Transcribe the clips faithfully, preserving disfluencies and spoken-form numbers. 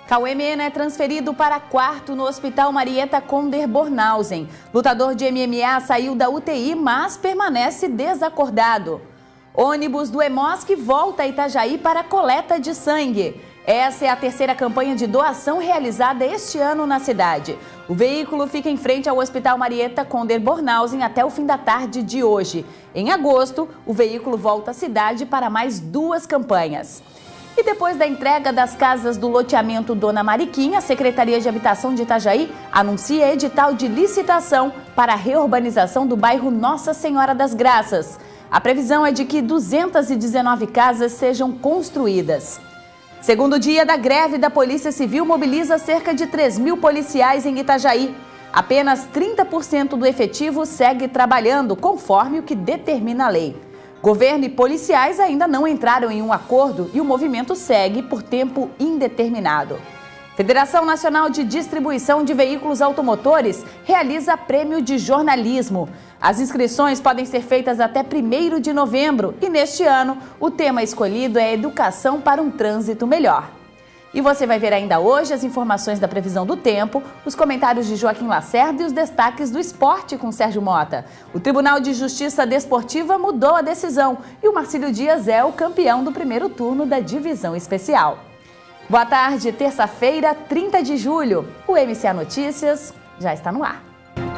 Cauê Mena é transferido para quarto no Hospital Marieta Conder Bornhausen. Lutador de M M A saiu da U T I, mas permanece desacordado. Ônibus do Hemosc volta a Itajaí para coleta de sangue. Essa é a terceira campanha de doação realizada este ano na cidade. O veículo fica em frente ao Hospital Marieta Conder Bornhausen até o fim da tarde de hoje. Em agosto, o veículo volta à cidade para mais duas campanhas. E depois da entrega das casas do loteamento Dona Mariquinha, a Secretaria de Habitação de Itajaí anuncia edital de licitação para a reurbanização do bairro Nossa Senhora das Graças. A previsão é de que duzentas e dezenove casas sejam construídas. Segundo dia da greve da Polícia Civil mobiliza cerca de três mil policiais em Itajaí. Apenas trinta por cento do efetivo segue trabalhando, conforme o que determina a lei. Governo e policiais ainda não entraram em um acordo e o movimento segue por tempo indeterminado. Federação Nacional de Distribuição de Veículos Automotores realiza prêmio de jornalismo. As inscrições podem ser feitas até primeiro de novembro e neste ano o tema escolhido é Educação para um Trânsito Melhor. E você vai ver ainda hoje as informações da previsão do tempo, os comentários de Joaquim Lacerda e os destaques do esporte com Sérgio Mota. O Tribunal de Justiça Desportiva mudou a decisão e o Marcílio Dias é o campeão do primeiro turno da Divisão Especial. Boa tarde, terça-feira, trinta de julho. O M C A Notícias já está no ar.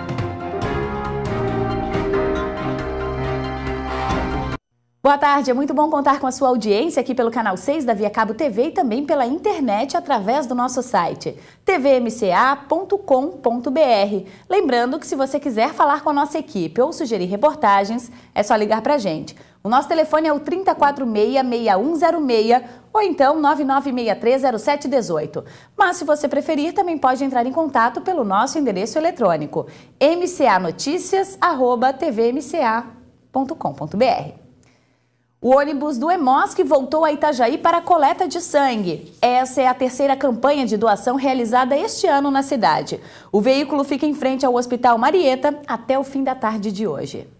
Boa tarde, é muito bom contar com a sua audiência aqui pelo canal seis da Via Cabo T V e também pela internet através do nosso site t v m c a ponto com ponto b r. Lembrando que se você quiser falar com a nossa equipe ou sugerir reportagens, é só ligar para a gente. O nosso telefone é o trinta e quatro seis, seis um zero seis ou então nove nove seis três zero sete um oito. Mas se você preferir, também pode entrar em contato pelo nosso endereço eletrônico m c a noticias arroba t v m c a ponto com ponto b r. O ônibus do Hemosc voltou a Itajaí para a coleta de sangue. Essa é a terceira campanha de doação realizada este ano na cidade. O veículo fica em frente ao Hospital Marieta até o fim da tarde de hoje.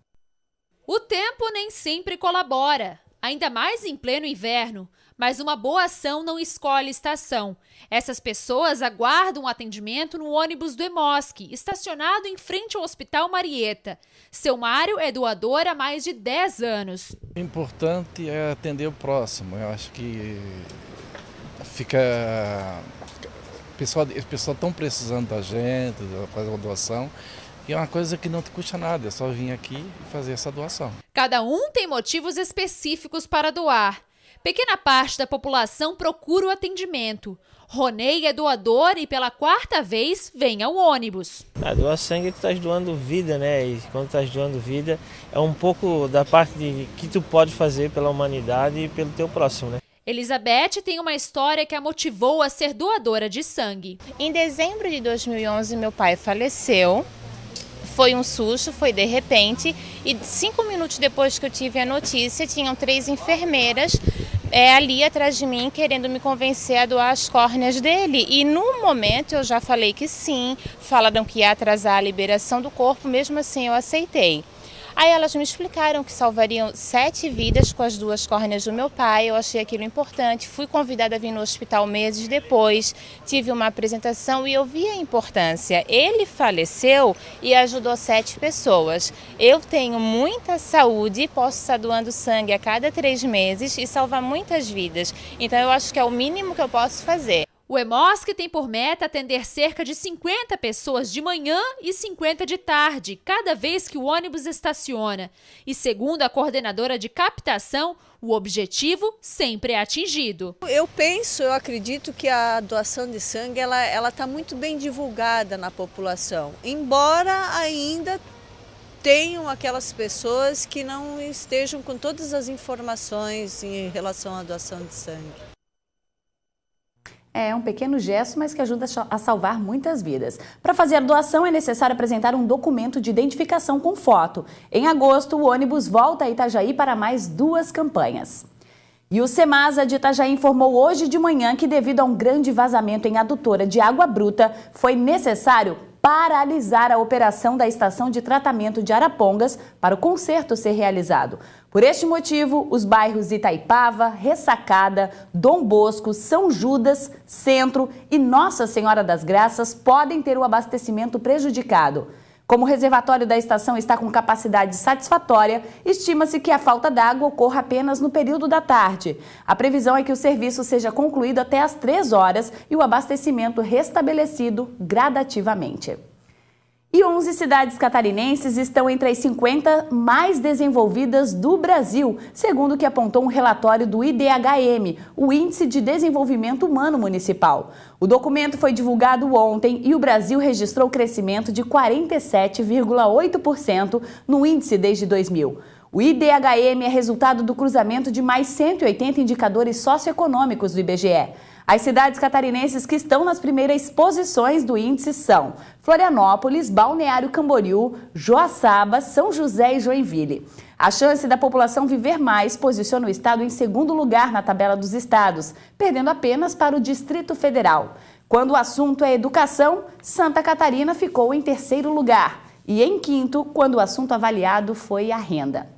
O tempo nem sempre colabora, ainda mais em pleno inverno. Mas uma boa ação não escolhe estação. Essas pessoas aguardam o atendimento no ônibus do Hemosc, estacionado em frente ao Hospital Marieta. Seu Mário é doador há mais de dez anos. O importante é atender o próximo. Eu acho que fica... O pessoal estão precisando da gente, fazer uma doação. E é uma coisa que não te custa nada, é só vir aqui e fazer essa doação. Cada um tem motivos específicos para doar. Pequena parte da população procura o atendimento. Ronei é doador e pela quarta vez vem ao ônibus. A doar sangue tu estás doando vida, né? E quando estás doando vida é um pouco da parte de que tu pode fazer pela humanidade e pelo teu próximo, né? Elizabeth tem uma história que a motivou a ser doadora de sangue. Em dezembro de dois mil e onze meu pai faleceu. Foi um susto, foi de repente, e cinco minutos depois que eu tive a notícia, tinham três enfermeiras é, ali atrás de mim querendo me convencer a doar as córneas dele. E no momento eu já falei que sim, falaram que ia atrasar a liberação do corpo, mesmo assim eu aceitei. Aí elas me explicaram que salvariam sete vidas com as duas córneas do meu pai, eu achei aquilo importante, fui convidada a vir no hospital meses depois, tive uma apresentação e eu vi a importância. Ele faleceu e ajudou sete pessoas. Eu tenho muita saúde, posso estar doando sangue a cada três meses e salvar muitas vidas, então eu acho que é o mínimo que eu posso fazer. O Hemosc tem por meta atender cerca de cinquenta pessoas de manhã e cinquenta de tarde, cada vez que o ônibus estaciona. E segundo a coordenadora de captação, o objetivo sempre é atingido. Eu penso, eu acredito que a doação de sangue ela ela está muito bem divulgada na população, embora ainda tenham aquelas pessoas que não estejam com todas as informações em relação à doação de sangue. É um pequeno gesto, mas que ajuda a salvar muitas vidas. Para fazer a doação é necessário apresentar um documento de identificação com foto. Em agosto, o ônibus volta a Itajaí para mais duas campanhas. E o Semasa de Itajaí informou hoje de manhã que devido a um grande vazamento em adutora de água bruta, foi necessário paralisar a operação da estação de tratamento de Arapongas para o conserto ser realizado. Por este motivo, os bairros Itaipava, Ressacada, Dom Bosco, São Judas, Centro e Nossa Senhora das Graças podem ter o abastecimento prejudicado. Como o reservatório da estação está com capacidade satisfatória, estima-se que a falta d'água ocorra apenas no período da tarde. A previsão é que o serviço seja concluído até às três horas e o abastecimento restabelecido gradativamente. E onze cidades catarinenses estão entre as cinquenta mais desenvolvidas do Brasil, segundo o que apontou um relatório do I D H M, o Índice de Desenvolvimento Humano Municipal. O documento foi divulgado ontem e o Brasil registrou crescimento de quarenta e sete vírgula oito por cento no índice desde dois mil. O I D H M é resultado do cruzamento de mais cento e oitenta indicadores socioeconômicos do I B G E. As cidades catarinenses que estão nas primeiras posições do índice são Florianópolis, Balneário Camboriú, Joaçaba, São José e Joinville. A chance da população viver mais posiciona o estado em segundo lugar na tabela dos estados, perdendo apenas para o Distrito Federal. Quando o assunto é educação, Santa Catarina ficou em terceiro lugar e em quinto quando o assunto avaliado foi a renda.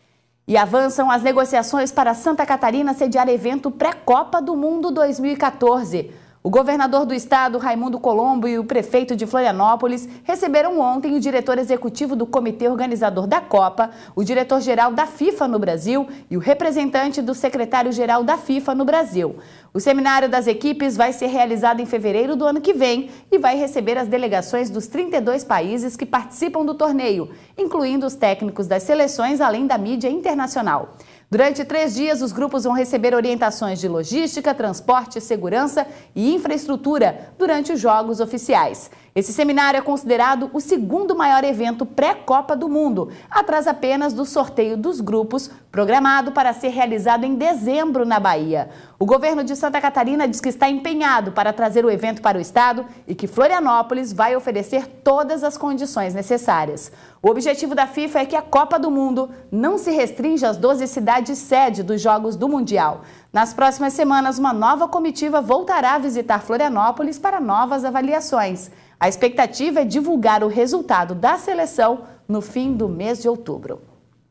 E avançam as negociações para Santa Catarina sediar evento pré-Copa do Mundo dois mil e quatorze. O governador do estado, Raimundo Colombo, e o prefeito de Florianópolis receberam ontem o diretor executivo do comitê organizador da Copa, o diretor-geral da FIFA no Brasil e o representante do secretário-geral da FIFA no Brasil. O seminário das equipes vai ser realizado em fevereiro do ano que vem e vai receber as delegações dos trinta e dois países que participam do torneio, incluindo os técnicos das seleções, além da mídia internacional. Durante três dias, os grupos vão receber orientações de logística, transporte, segurança e infraestrutura durante os jogos oficiais. Esse seminário é considerado o segundo maior evento pré-Copa do Mundo, atrás apenas do sorteio dos grupos, programado para ser realizado em dezembro na Bahia. O governo de Santa Catarina diz que está empenhado para trazer o evento para o estado e que Florianópolis vai oferecer todas as condições necessárias. O objetivo da FIFA é que a Copa do Mundo não se restrinja às doze cidades sede dos Jogos do Mundial. Nas próximas semanas, uma nova comitiva voltará a visitar Florianópolis para novas avaliações. A expectativa é divulgar o resultado da seleção no fim do mês de outubro.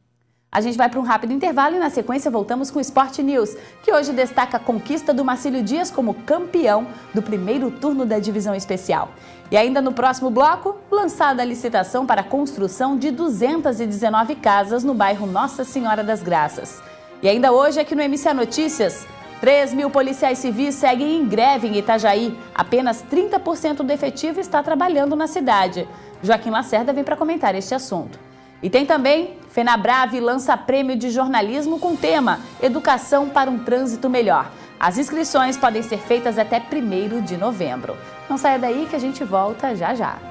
A gente vai para um rápido intervalo e na sequência voltamos com o Sport News, que hoje destaca a conquista do Marcílio Dias como campeão do primeiro turno da divisão especial. E ainda no próximo bloco, lançada a licitação para a construção de duzentas e dezenove casas no bairro Nossa Senhora das Graças. E ainda hoje aqui no M C A Notícias, três mil policiais civis seguem em greve em Itajaí. Apenas trinta por cento do efetivo está trabalhando na cidade. Joaquim Lacerda vem para comentar este assunto. E tem também, FenaBrave lança prêmio de jornalismo com tema Educação para um Trânsito Melhor. As inscrições podem ser feitas até primeiro de novembro. Não saia daí que a gente volta já já.